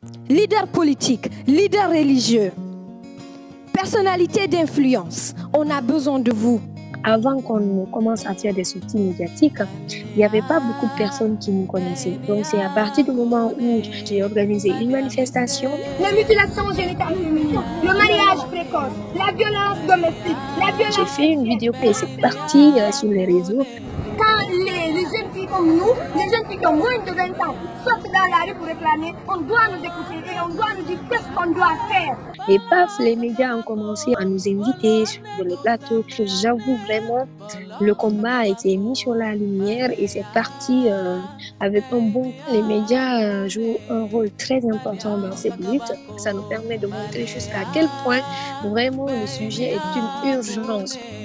leaders politiques, leaders religieux, personnalités d'influence, on a besoin de vous. Avant qu'on commence à faire des sorties médiatiques, il n'y avait pas beaucoup de personnes qui nous connaissaient. Donc c'est à partir du moment où j'ai organisé une manifestation. Les mutilations génitales féminines, le mariage précoce, la violence domestique, la violence... J'ai fait une vidéo et c'est parti sur les réseaux. Quand les jeunes filles comme nous, les jeunes filles qui ont moins de 20 ans, sortent dans la rue pour réclamer, on doit nous écouter et on doit nous dire qu'est-ce qu'on doit faire. Et paf, les médias ont commencé à nous inviter sur les plateaux. J'avoue vraiment, le combat a été mis sur la lumière et c'est parti avec un bon... Les médias jouent un rôle très important dans cette lutte. Ça nous permet de montrer jusqu'à quel point vraiment le sujet est une urgence.